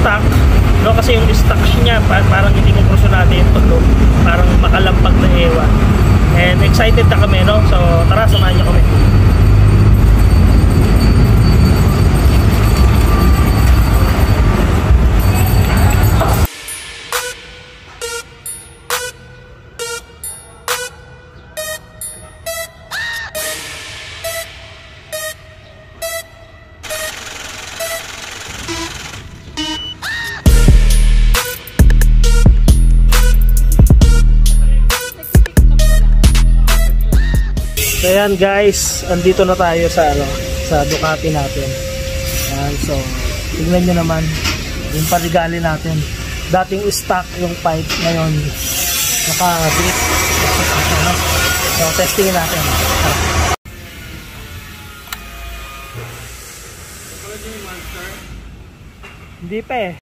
stock, no? Kasi yung stock niya parang hindi kompresyonado yung tulo, parang makalampag na ewan. And excited na kami, no? So tara, samahan niyo kami. So ayan guys, andito na tayo sa sa Ducati natin. Ayan, so tingnan nyo naman yung parigali natin. Dating stock yung pipe, ngayon naka-grip. So testingin natin. Hindi pa eh.